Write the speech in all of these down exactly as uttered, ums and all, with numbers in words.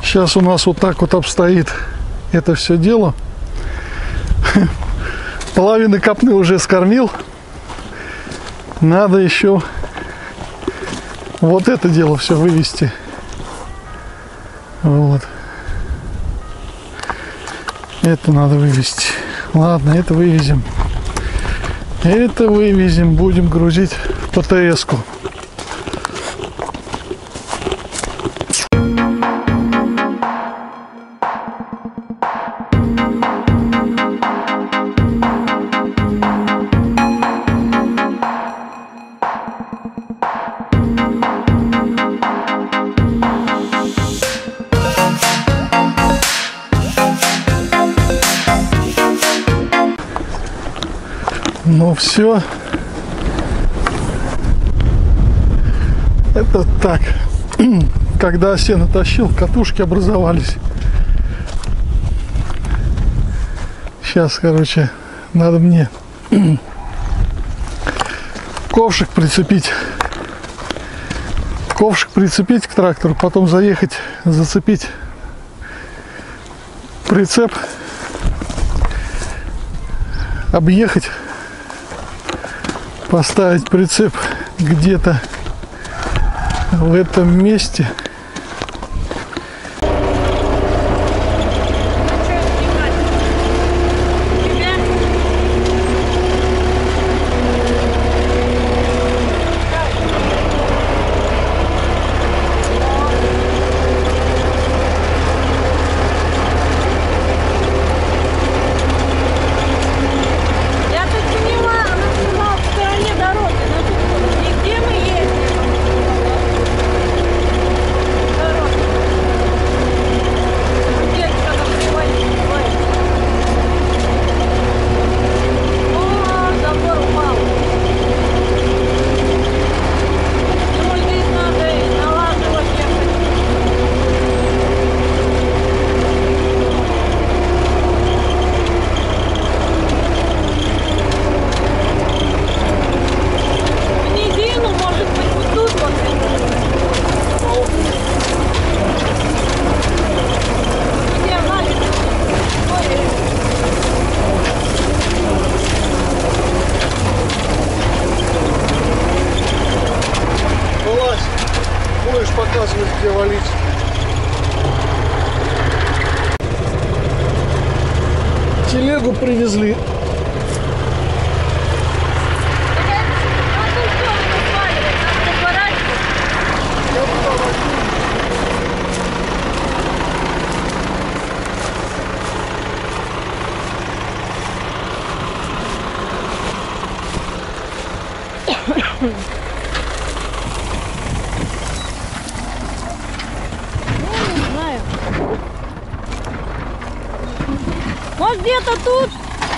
Сейчас у нас вот так вот обстоит это все дело. Половины копны уже скормил. Надо еще вот это дело все вывести. Вот. Это надо вывести. Ладно, это вывезем. Это вывезем. Будем грузить в ПТС-ку. Ну все, это так, когда сено тащил, катушки образовались. Сейчас, короче, надо мне ковшик прицепить, ковшик прицепить к трактору, потом заехать, зацепить прицеп, объехать, поставить прицеп где-то в этом месте. Будешь показывать, где валить. Телегу привезли. Может, где-то тут?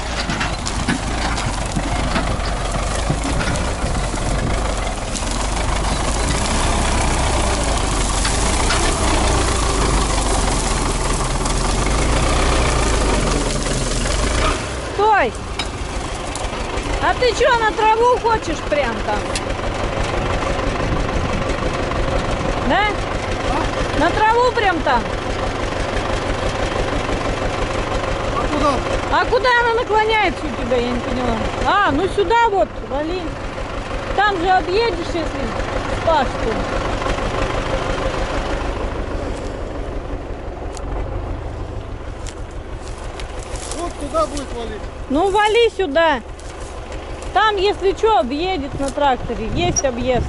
Стой! А ты что, на траву хочешь прям там? Да? А? На траву прям там? Куда? А куда она наклоняется у тебя, я не поняла. А, ну сюда вот, вали. Там же объедешь, если с пашку. Вот туда будет валить. Ну вали сюда. Там, если что, объедет на тракторе. Есть объезд.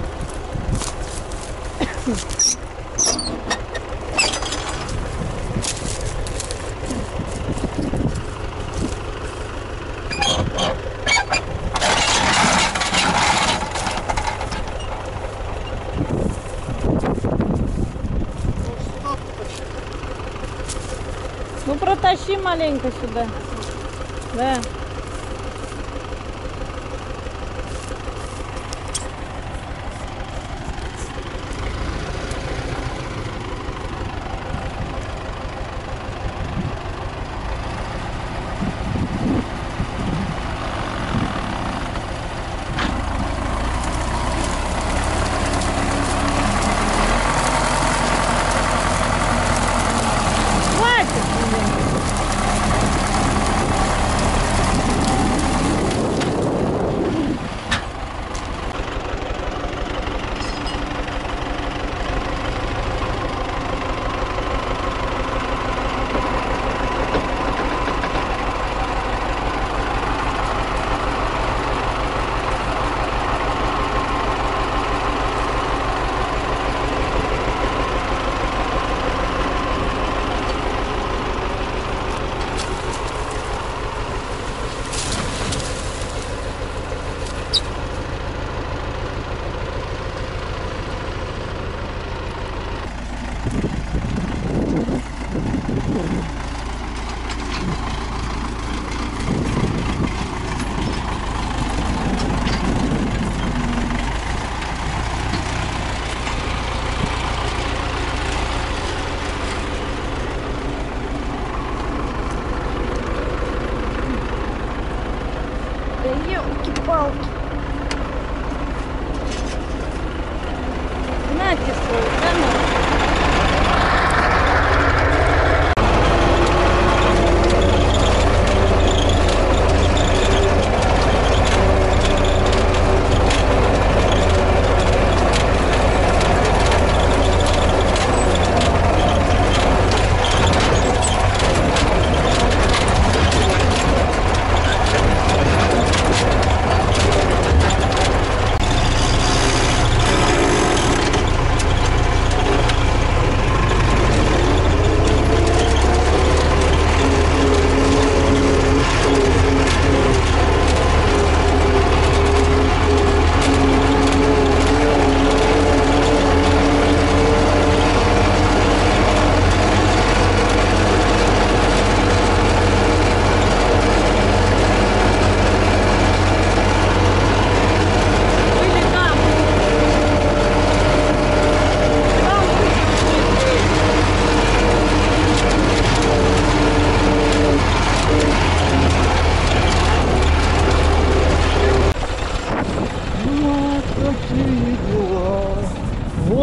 Ну протащи маленько сюда. Да.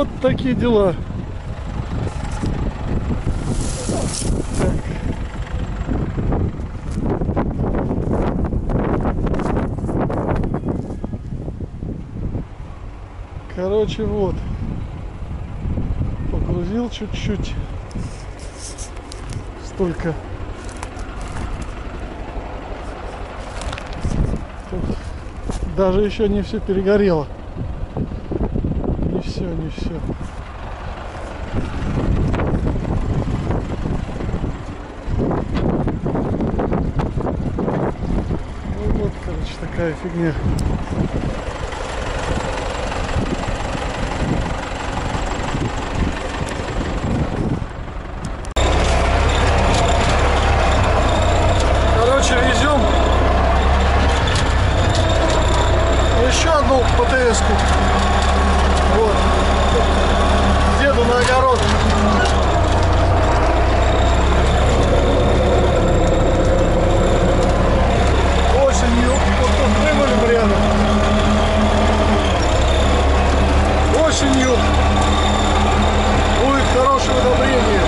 Вот такие дела. Так. Короче, вот. Погрузил чуть-чуть. Столько. Тут даже еще не все перегорело. Не все, не все. Ну вот, короче, такая фигня. Короче, везем еще одну ПТС-ку. Вот. Деду на огород. Осенью вот тут вывалим рядом. Осенью будет хорошее удобрение.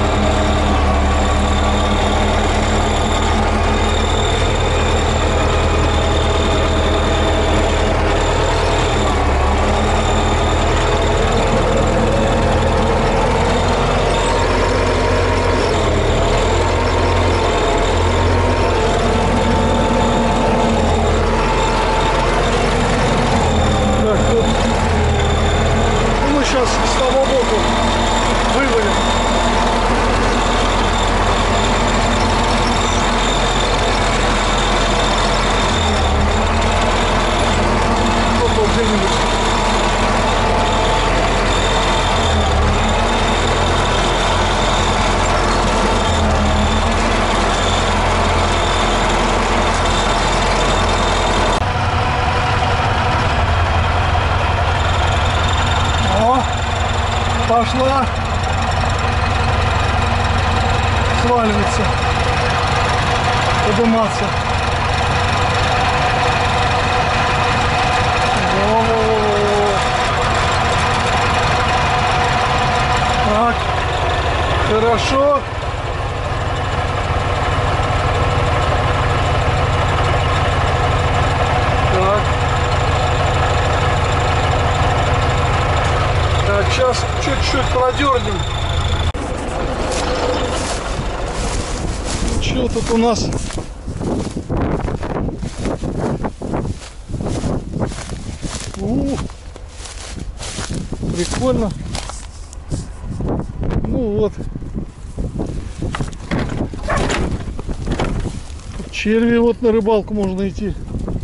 Сейчас с того боку вывалим. Вот вот где-нибудь. Пошла сваливаться, подниматься. О-о-о-о. Так, хорошо. Так. Так, сейчас чуть-чуть продернем. Что тут у нас? У, прикольно. Ну вот. Черви вот на рыбалку можно идти.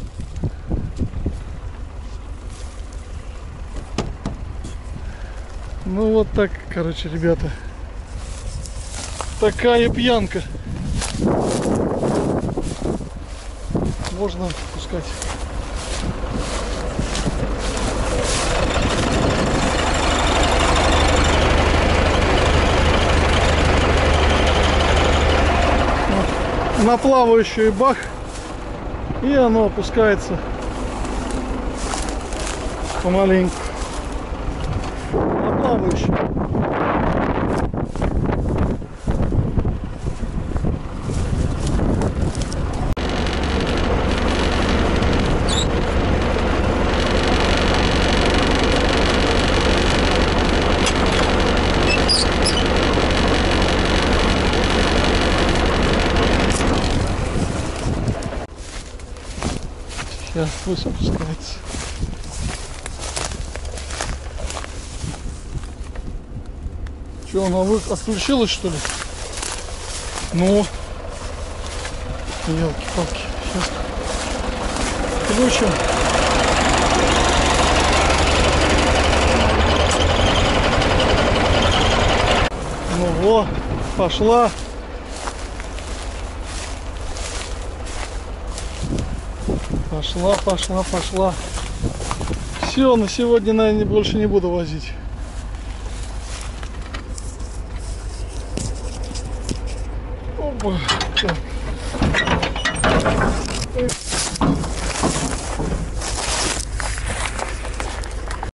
Ну вот так, короче, ребята. Такая пьянка. Можно пускать. Вот. На плавающий бах. И оно опускается помаленьку. На плавающий. Сейчас пусть опускается. Что, она вы... отключилась, что ли? Ну, елки-палки. Сейчас включим. Ну во, пошла. Пошла, пошла, пошла. Все, на сегодня, наверное, больше не буду возить. Опа. Так.